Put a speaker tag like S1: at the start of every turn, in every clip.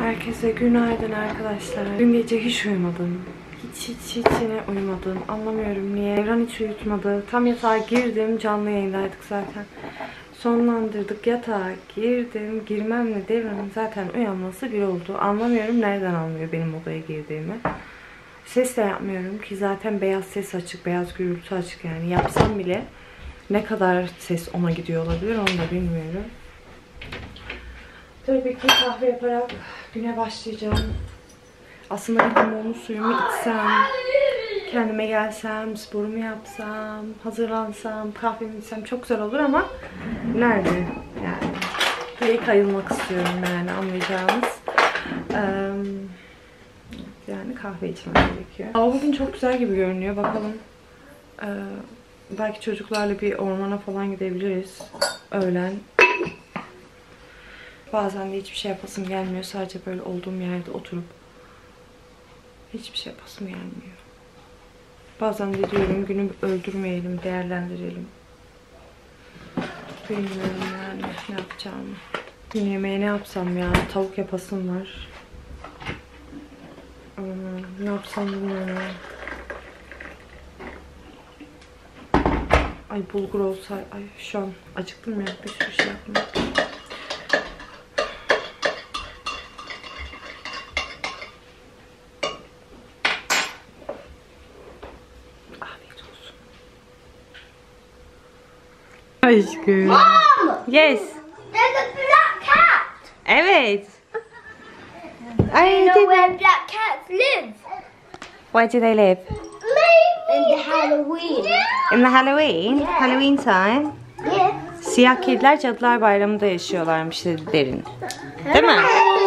S1: Herkese günaydın arkadaşlar. Dün gece hiç uyumadım. Hiç yine uyumadım. Anlamıyorum niye. Evren hiç uyutmadı. Tam yatağa girdim. Canlı yayındaydık zaten. Sonlandırdık. Yatağa girdim. Girmemle Devran'ın zaten uyanması bir oldu. Anlamıyorum nereden anlıyor benim odaya girdiğimi. Ses de yapmıyorum ki zaten beyaz ses açık. Beyaz gürültü açık yani. Yapsam bile ne kadar ses ona gidiyor olabilir onu da bilmiyorum. Tabii ki kahve yaparak güne başlayacağım. Aslında limonlu suyumu içsem, kendime gelsem, sporumu yapsam, hazırlansam, kahvemi içsem çok güzel olur ama nerede? Yani geri kayılmak istiyorum yani anlayacağınız. Yani kahve içmem gerekiyor. Ama bugün çok güzel gibi görünüyor. Bakalım. Belki çocuklarla bir ormana falan gidebiliriz. Öğlen. Bazen de hiçbir şey yapasım gelmiyor. Sadece böyle olduğum yerde oturup hiçbir şey yapasım gelmiyor. Bazen de diyorum günü öldürmeyelim, değerlendirelim. Bilmiyorum yani ne yapacağımı. Gün yemeği ne yapsam ya? Tavuk yapasım var. Ne yapsam bilmiyorum. Ay bulgur olsa, ay şu an acıktım ya, bir sürü şey yapmaya. Afiyet olsun. Aşkım.
S2: Mom!
S1: Yes.
S2: There's a black cat!
S1: Evet.
S2: Do you know where black cats live?
S1: Where do they live?
S2: In the Halloween.
S1: In the Halloween?
S2: Yeah.
S1: Halloween time.
S2: Yes.
S1: Siyah kediler Cadılar Bayramı'nda yaşıyorlarmış derin. Değil mi?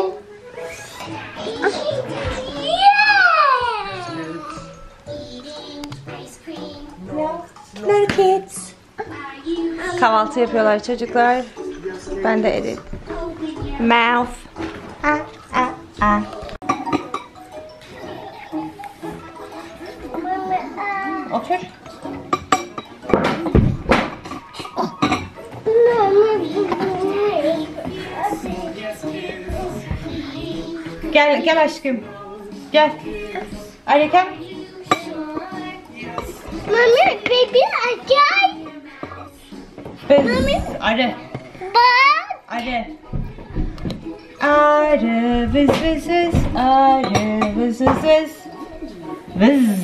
S1: Little kids. Kahvaltı yapıyorlar çocuklar. Ben de edit. Mouth. Otur. Gel aşkım. Gel. Hadi gel.
S2: Mommy, baby, I
S1: Vız. Arı. Arı. Arı vız vız vız. Arı vız vız vız. Vız.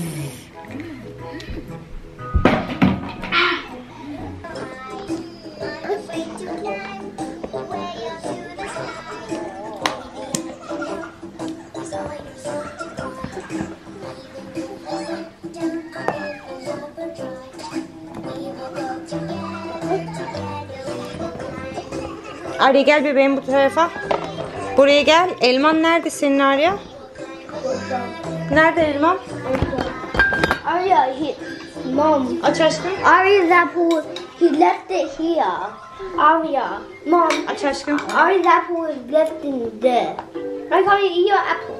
S1: Arya gel bebeğim bu tarafa. Buraya gel. Elman nerede senin Arya? Nerede elman?
S2: Arya, Mom.
S1: Aç aşkım.
S2: Arya's apple, he left it here. Arya, Mom.
S1: Aç aşkım.
S2: Arya's apple is left in there. I can't eat your apple.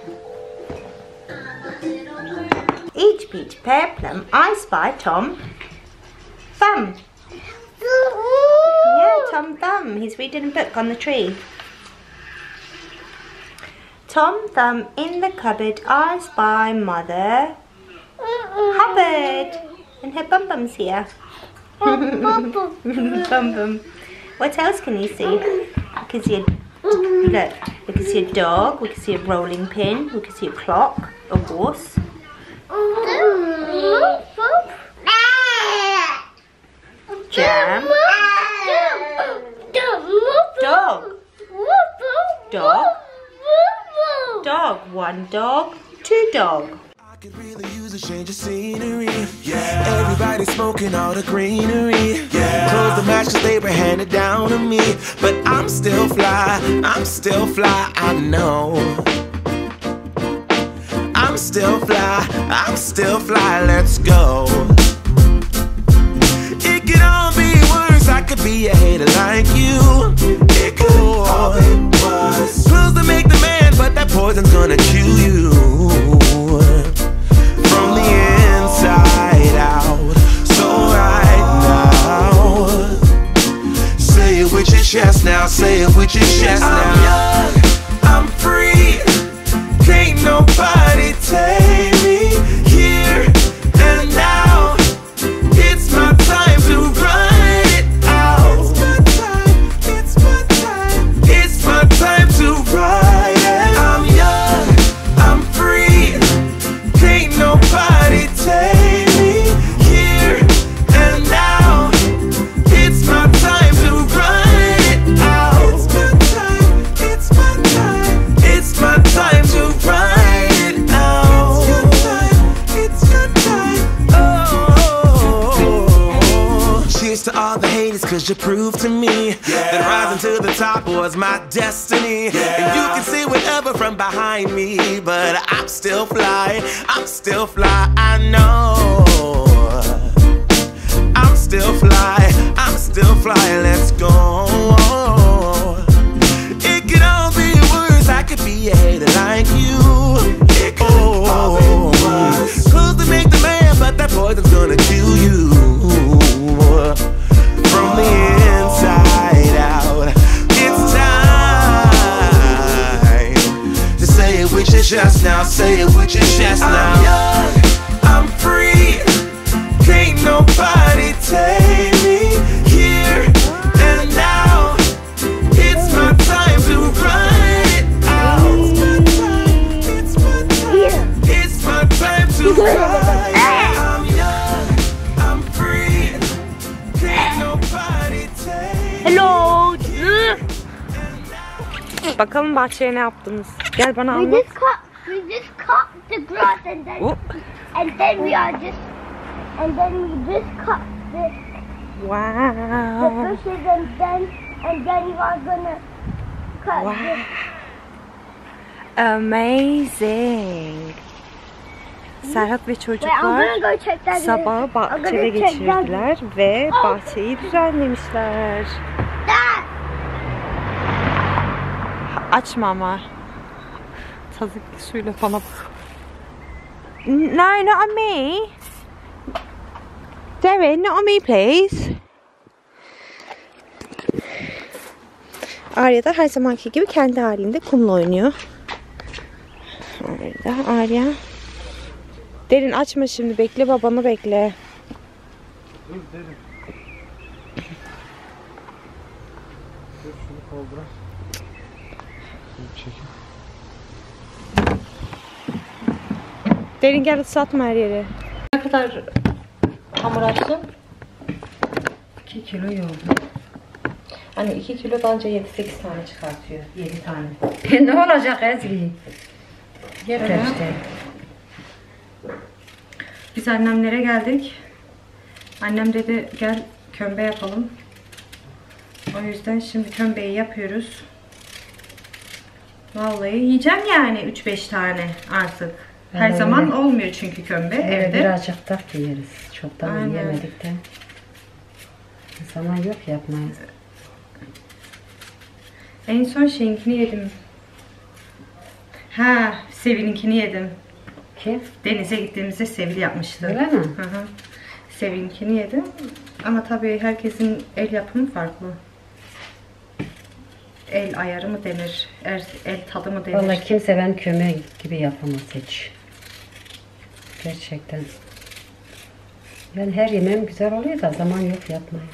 S1: Each peach, pear, plum, I spy Tom Thumb. Yeah, Tom Thumb. He's reading a book on the tree. Tom Thumb in the cupboard, I spy Mother Hubbard. And her bum bum's here. Bum bum. What else can you see? We can see look, we can see a dog, we can see a rolling pin, we can see a clock, a horse. Jam. Dog. Dog. Dog. One dog. Two dog.
S3: I could really use a change of scenery. Yeah. Everybody smoking all the greenery. Yeah. Close the match 'cause they were handed down to me. But I'm still fly. I'm still fly. I know. I'm still fly. I'm still fly. Let's go. It could all be worse. I could be a hater like you. It could all be worse. Pills to make the man, but that poison's gonna chew you from the inside out. So right now, say it with your chest now. Say it with your chest now. I'm young, I'm free. cause you proved to me that rising to the top was my destiny. And you can see whatever from behind me, but I'm still fly, I know. I'm still fly, let's go. It could all be worse, I could be a hater like you. It could all be worse. Clothes to make the man, but that poison's gonna kill you from the inside out. It's time to say it with your chest now, say it with your chest now. I'm young, I'm free, can't nobody take me here and now. It's my time to run it out. It's my time, it's my time to run it. I'm young, I'm free, can't nobody take
S2: Hello.
S1: Bakalım bahçeye ne yaptınız? Gel bana
S2: We
S1: anlat.
S2: just cut the grass and then
S1: Oh.
S2: we are just and then we just cut the
S1: Wow.
S2: bushes and then you are gonna cut
S1: Wow. Amazing. Serhat ve
S2: Wait, I'm
S1: çocuklar
S2: gonna go check that.
S1: sabahı
S2: I'm gonna
S1: bahçede
S2: check that.
S1: geçirdiler ve
S2: Oh.
S1: bahçeyi düzenlemişler.
S2: That.
S1: Açma ama. Tazıklı suyla falan. No, not on me. Darren, not on me please. Arya da her zamanki gibi kendi halinde kumla oynuyor. Arya. Derin açma şimdi, bekle, babanı bekle.
S4: Dur dedim. Dur şunu kaldırar. Şunu çekin.
S1: Derin gel, ıslatma her yeri. Ne kadar hamur açtın?
S5: 2 kilo yoğurdum. Hani 2 kilo da anca 7-8 tane çıkartıyor. 7 tane.
S6: Ne olacak Ezgi? Yeter işte.
S5: Biz annemlere geldik. Annem dedi gel kömbe yapalım. O yüzden şimdi kömbeyi yapıyoruz. Vallahi yiyeceğim yani 3-5 tane artık. Her
S6: Öyle.
S5: zaman olmuyor çünkü kömbe evde.
S6: Birazcık da yeriz. Çoktan
S5: Aynen.
S6: yemedik de. Zaman yok yapmaya.
S5: En son şeyinkini yedim. Ha, Sevil'inkini yedim.
S6: Kim?
S5: Denize gittiğimizde Sevil yapmıştı.
S6: Öyle mi?
S5: Hı hı. Sevil'inkini yedim. Ama tabii herkesin el yapımı farklı. El ayarı mı denir? El tadı mı denir?
S6: Vallahi kimse ben kömür gibi yapamaz hiç. Gerçekten. Yani her yemeğim güzel oluyor da zaman yok yapmaya.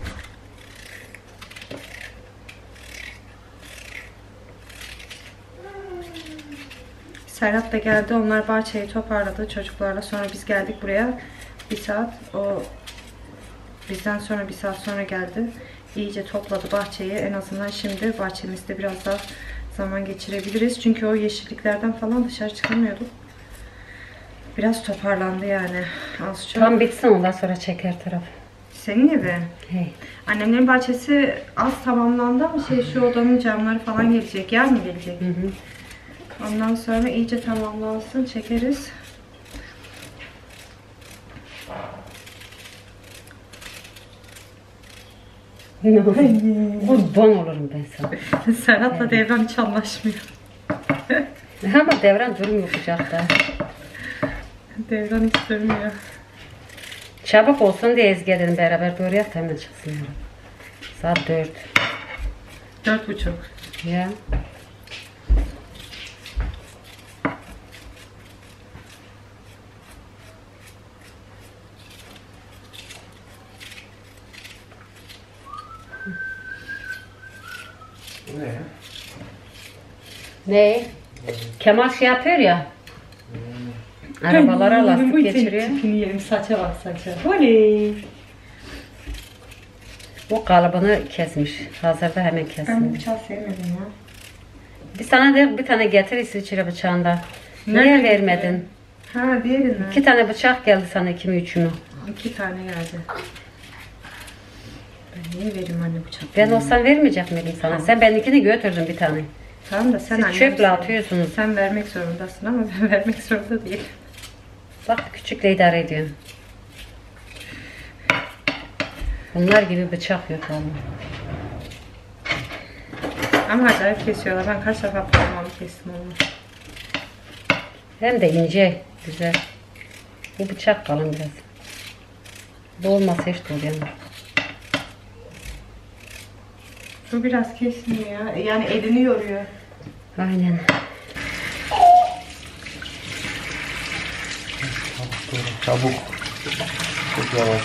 S5: Serhat da geldi. Onlar bahçeyi toparladı çocuklarla. Sonra biz geldik buraya. Bir saat. O bizden sonra bir saat sonra geldi. İyice topladı bahçeyi. En azından şimdi bahçemizde biraz daha zaman geçirebiliriz. Çünkü o yeşilliklerden falan dışarı çıkamıyorduk. Biraz toparlandı yani. Az çok.
S6: Tam bitsin ondan sonra çeker taraf.
S5: Senin evi.
S6: Hey.
S5: Annemlerin bahçesi az tamamlandı ama şu odanın camları falan gelecek. Yer mi gelecek?
S6: Hı hı.
S5: Ondan sonra iyice tamamlansın, çekeriz.
S6: Kurban olurum ben sana.
S5: Serhat'la Devran hiç anlaşmıyor.
S6: Ama Devran durmuyor kucakta.
S5: Devran hiç durmuyor.
S6: Çabuk olsun diye Ezgi dedim beraber doğru yap da hemen çıksın yani. Saat 4.
S5: 4:30.
S6: Ya.
S4: Ne?
S6: Ne? Kemal şey yapıyor ya. Arabalara lastik geçiriyor.
S5: Tipini yerim, saça bak saça. Oley.
S6: O kalıbını kesmiş. Hazırda hemen
S5: Ben bu
S6: kesmiş.
S5: bıçağı sevmedim ya.
S6: Bir sana de bir tane getir İsviçre bıçağında. Niye
S5: Nerede
S6: vermedin?
S5: Ha, diğeri mi?
S6: 2 tane bıçak geldi sana 2 mi 3 mü?
S5: 2 tane geldi. Ben Niye vereyim anne bıçak?
S6: Ben olsam vermeyecek miydim sana? Sen benimkini götürdün bir tane.
S5: Tamam da sen
S6: Siz
S5: annemsin.
S6: çöple atıyorsunuz.
S5: Sen vermek zorundasın ama ben vermek zorunda değilim.
S6: Bak küçükle idare ediyorum. Bunlar gibi bıçak yok ama.
S5: Ama acayip kesiyorlar. Ben kaç defa parmağımı kestim onu.
S6: Hem de ince, güzel. Bu bıçak kalın biraz. Bu olmasa hiç doğrayamam.
S5: Bu biraz kesmiyor ya. Yani elini yoruyor.
S6: Aynen.
S4: Çabuk. Çok yavaş.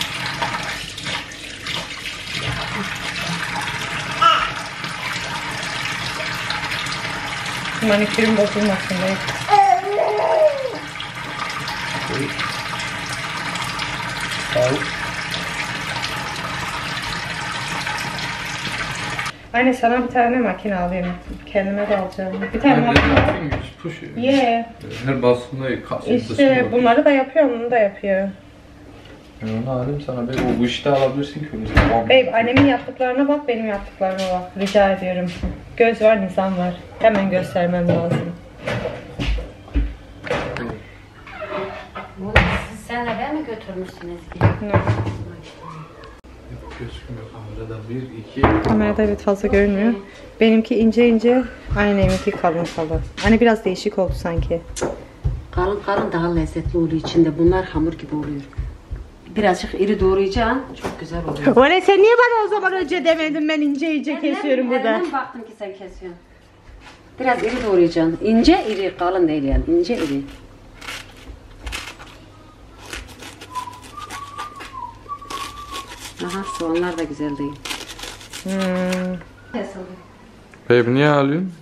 S5: Manikürüm bozulmasın diye.
S4: Al.
S5: Anne sana bir tane makine alayım. Kendime de alacağım. Bir tane makine alayım. Yeah.
S4: Her basında kasım
S5: İşte bunları da yapıyor, onu da yapıyor.
S4: Ben onu alayım sana. Bu işte alabilirsin ki. Tamam.
S5: Babe, annemin yaptıklarına bak, benim yaptıklarıma bak. Rica ediyorum. Göz var, nizam var. Hemen göstermem lazım.
S6: Siz senle ben mi götürmüşsünüz?
S4: Gözükmüyor kamerada. 1, 2.
S5: Kamerada evet fazla görünmüyor. Benimki ince ince, anneminki kalın kalın. Anne biraz değişik oldu sanki.
S6: Kalın kalın daha lezzetli oluyor içinde. Bunlar hamur gibi oluyor. Birazcık iri doğrayacaksın. Çok güzel oluyor.
S5: Anne sen niye bana o zaman önce demedin, ben ince ince kesiyorum burada.
S6: Elinden baktım ki sen kesiyorsun. Biraz iri doğrayacaksın. İnce iri, kalın değil yani. İnce iri. Aha, soğanlar da güzel değil.
S4: Babe niye alıyorsun?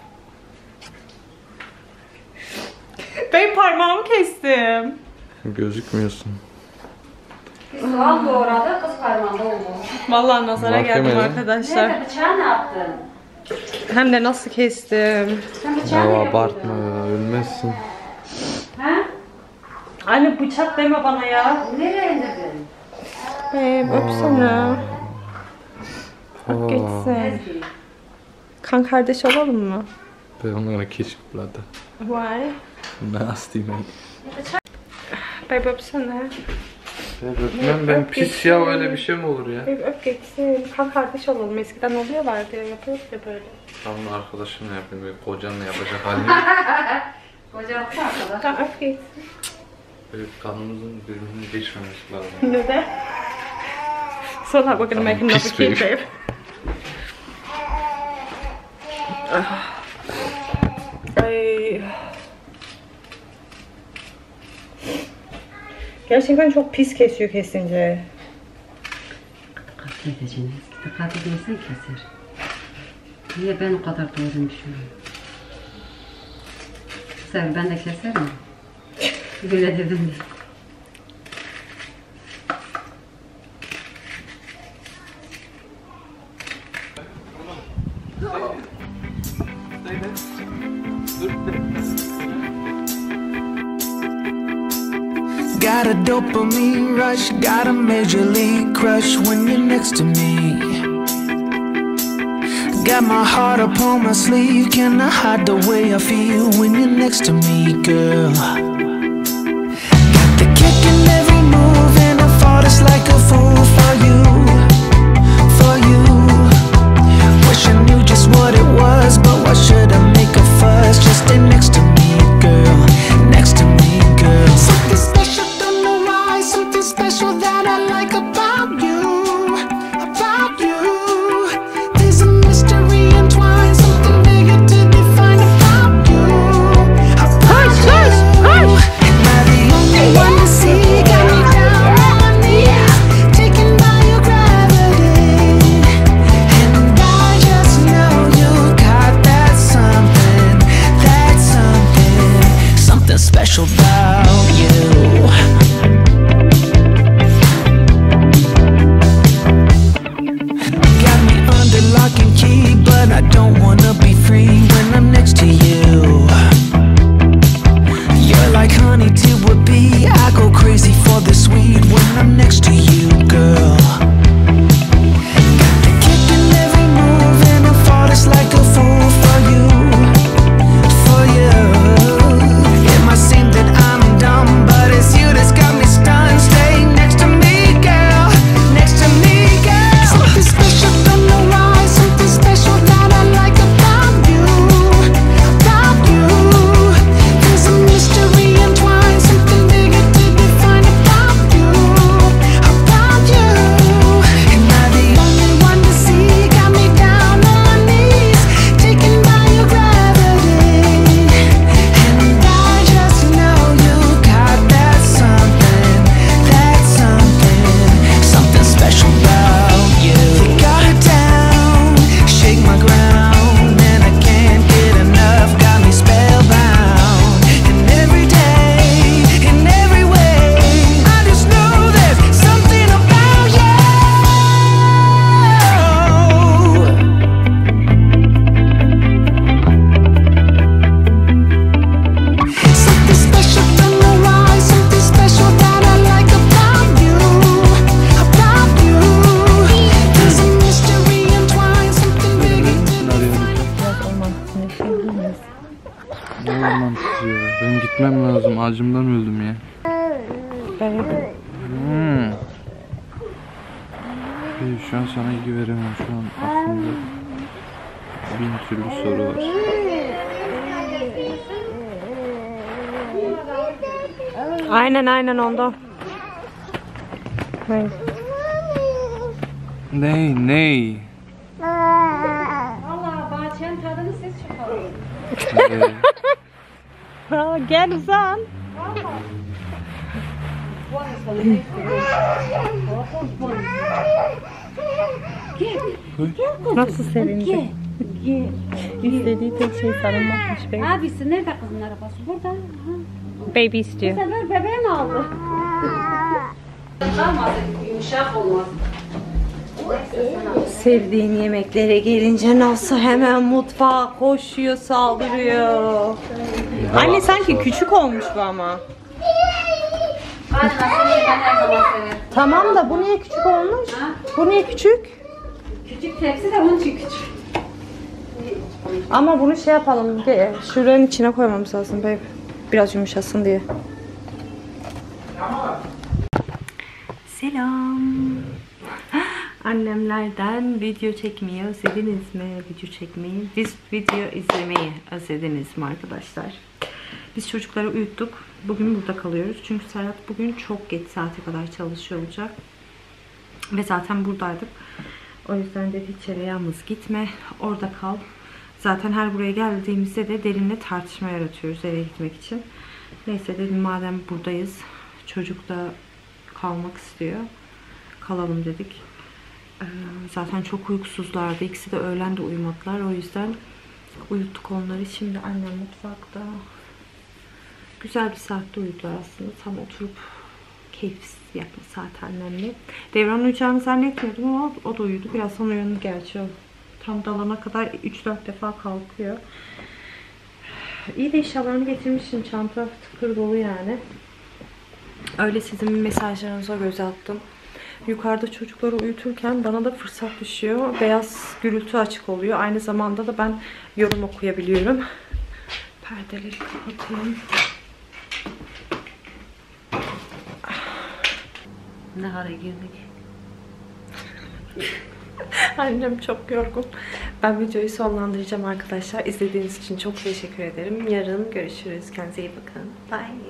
S5: Ben parmağımı kestim.
S4: Gözükmüyorsun.
S6: Soğan doğradı, kız parmağında oldu.
S5: Vallahi nazara geldim
S4: Mahkemede.
S5: arkadaşlar.
S6: Nerede, bıçağı ne yaptın?
S5: Hem de nasıl kestim.
S6: Sen bıçağı
S4: Ya
S6: nereye
S4: abartma
S6: koydun?
S4: ya. Ölmezsin.
S6: Ha?
S5: Anne bıçak deme bana ya.
S6: Nereye indirdin?
S5: Öpsene. Öp geçsin. Kan kardeş olalım mı?
S4: I'm gonna kiss you, brother.
S5: Why?
S4: Nasty man.
S5: Babe öpsene.
S4: Öpmem ben pis ya, öyle bir şey mi olur ya?
S5: Babe öp geçsin. Kan kardeş olalım. Eskiden oluyorlardı ya. Yapıyoruz ya böyle.
S4: Tamam arkadaşımla yapayım, böyle kocanla yapacak halim.
S6: Koca attı arkadaş.
S5: Kan öp geçsin.
S4: Böyle kanımızın birbirini geçmemesi lazım.
S5: Neden? So like we're gonna make another
S4: Pis
S5: kid,
S4: babe.
S5: babe. Ay. Gerçekten çok pis kesiyor kesince.
S6: Dikkatli edeceğiniz. Dikkatli değilsen keser. Niye ben o kadar doğrumuşum? Güzel, ben de keserim. Böyle dedim.
S3: Got a dopamine rush, got a major league crush when you're next to me. Got my heart upon my sleeve, can I hide the way I feel when you're next to me, girl? Got the kick in every move and I fought us like a fool for you, for you. Wish I knew just what it was, but why should I make a fuss? Just stay next to me, girl, next to me, girl. Something special, don't know why, something special that I like about you, about you. There's a mystery entwined, something bigger to define about you, about you. Am I the only one to see? Got me down on my knees, taken by your gravity. And I just know you got that something
S4: Ne ormantısı ya? Benim gitmem lazım. Acımdan öldüm ya.
S1: Baby.
S4: Şu an sana ilgi veremem. Şu an aklımda 1000 türlü soru var.
S1: Aynen ondan. Hayır.
S4: Ney?
S6: Valla bahçenin tadını siz çıkarın.
S1: Gel uzan. Nasıl sevindi? İstediği tek şey sarılmakmış baby.
S6: Abisi nerede kızın arabası? Burada.
S1: Baby istiyor.
S6: Bu sefer bebeğim aldı. Kalmadı, yumuşak olmaz.
S1: Sevdiğin yemeklere gelince nasıl hemen mutfağa koşuyor, saldırıyor. Anne sanki küçük olmuş bu ama.
S6: Anne seni ben her zaman severim.
S1: Tamam da bu niye küçük olmuş?
S6: Ha?
S1: Bu niye küçük?
S6: Küçük tepsi de onun için küçük.
S1: Ama bunu şey yapalım. Şuranın içine koymamız lazım baby. Biraz yumuşasın diye. Selam. Annemlerden video çekmeyi özlediniz mi? Video çekmeyi, video izlemeyi özlediniz mi arkadaşlar? Biz çocukları uyuttuk. Bugün burada kalıyoruz. Çünkü Serhat bugün çok geç saate kadar çalışıyor olacak. Ve zaten buradaydık. O yüzden dedi hiç yere yalnız gitme. Orada kal. Zaten her buraya geldiğimizde de Derin'le tartışma yaratıyoruz eve gitmek için. Neyse dedim madem buradayız. Çocuk da kalmak istiyor. Kalalım dedik. Zaten çok uykusuzlardı. İkisi de öğlen de uyumadılar. O yüzden uyuttuk onları. Şimdi annem mutfakta. Güzel bir saatte uyudular aslında. Tam oturup keyif yapma saat annemle. Devran uyuyacağını zannetmiyordum ama o da uyudu. Birazdan uyanır gerçi o. Tam dalana kadar 3-4 defa kalkıyor. İyi de eşyalarını getirmişim. Çanta tıkır dolu yani. Öyle sizin mesajlarınıza göz attım. Yukarıda çocukları uyuturken bana da fırsat düşüyor. Beyaz gürültü açık oluyor. Aynı zamanda da ben yorum okuyabiliyorum. Perdeleri kapatayım.
S6: Ne hale girdik?
S1: Annem çok yorgun. Ben videoyu sonlandıracağım arkadaşlar. İzlediğiniz için çok teşekkür ederim. Yarın görüşürüz. Kendinize iyi bakın. Bye.